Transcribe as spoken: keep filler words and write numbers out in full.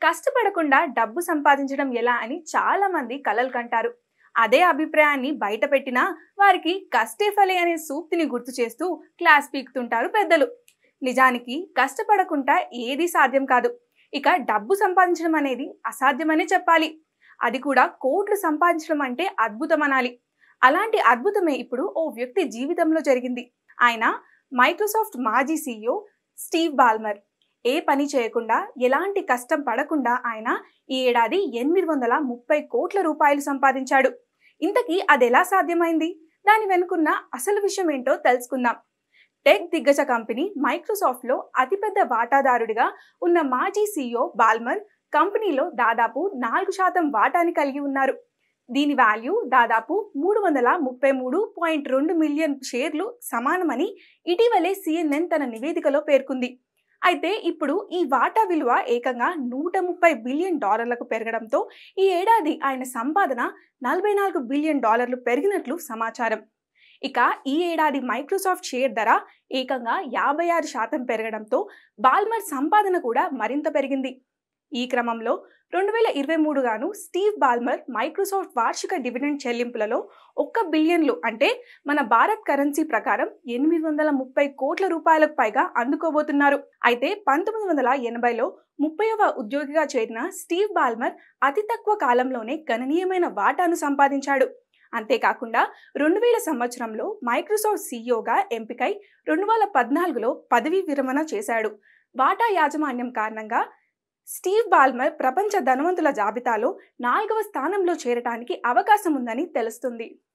కష్టపడకుండా డబ్బు సంపాదించడం ఎలా అని చాలా మంది కలలు కంటారు. అదే అభిప్రాయాన్ని బయట పెట్టినా వారికి కష్టే ఫలే అనే సూక్తిని గుర్తు చేస్తూ క్లాస్ పీకుతుంటారు పెద్దలు. నిజానికి కష్టపడకుండా ఏది సాధ్యం కాదు. ఇక డబ్బు సంపాదించడం అనేది అసాధ్యమనే చెప్పాలి. అది కూడా కోట్లు సంపాదించడం అంటే అద్భుతం అనాలి. అలాంటి అద్భుతమే ఇప్పుడు ఓ వ్యక్తి జీవితంలో జరిగింది. ఆయన మైక్రోసాఫ్ట్ మాజీ సీఈఓ స్టీవ్ బాల్మర్. ఏ పని చేయకుండా ఎలాంటి కష్టం పడకుండా ఆయన ఈ ఏడాది ఎనిమిది వందల ముప్పై కోట్ల రూపాయలు సంపాదించాడు. ఇంతకీ అది ఎలా సాధ్యమైంది? దాని వెనుకున్న అసలు విషయం ఏంటో తెలుసుకుందాం. టెక్ దిగ్గజ కంపెనీ మైక్రోసాఫ్ట్లో అతిపెద్ద వాటాదారుడిగా ఉన్న మాజీ సీఈఓ బాల్మర్ కంపెనీలో దాదాపు నాలుగు శాతం వాటాని కలిగి ఉన్నారు. దీని వాల్యూ దాదాపు మూడు వందల ముప్పై మూడు పాయింట్ రెండు మిలియన్ షేర్లు సమానమని ఇటీవలే సిఎన్ఎన్ తన నివేదికలో పేర్కొంది. అయితే ఇప్పుడు ఈ వాటా విలువ ఏకంగా నూట ముప్పై బిలియన్ డాలర్లకు పెరగడంతో ఈ ఏడాది ఆయన సంపాదన నలభై నాలుగు బిలియన్ డాలర్లు పెరిగినట్లు సమాచారం. ఇక ఈ ఏడాది మైక్రోసాఫ్ట్ షేర్ ధర ఏకంగా యాభై ఆరు శాతం పెరగడంతో బాల్మర్ సంపాదన కూడా మరింత పెరిగింది. ఈ క్రమంలో రెండు వేల ఇరవై మూడు గాను స్టీవ్ బాల్మర్ మైక్రోసాఫ్ట్ వార్షిక డివిడెండ్ చెల్లింపులలో ఒక్క బిలియన్లు అంటే మన భారత్ కరెన్సీ ప్రకారం ఎనిమిది వందల ముప్పై కోట్ల రూపాయలకు పైగా అందుకోబోతున్నారు. అయితే పంతొమ్మిది వందల ఎనభైలో ముప్పైవ ఉద్యోగిగా చేరిన స్టీవ్ బాల్మర్ అతి తక్కువ కాలంలోనే గణనీయమైన వాటాను సంపాదించాడు. అంతేకాకుండా రెండు వేల సంవత్సరంలో మైక్రోసాఫ్ట్ సీఈఓగా ఎంపికై రెండు వేల పద్నాలుగులో పదవీ విరమణ చేశాడు. వాటా యాజమాన్యం కారణంగా స్టీవ్ బాల్మర్ ప్రపంచ ధనవంతుల జాబితాలో నాలుగవ స్థానంలో చేరటానికి అవకాశం ఉందని తెలుస్తుంది.